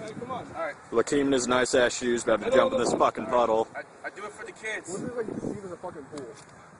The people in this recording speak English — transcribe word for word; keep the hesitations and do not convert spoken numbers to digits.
come on. All right. Lakeem in his nice ass shoes about to jump in this fucking puddle. I, I do it for the kids. What is it like you see as a fucking pool?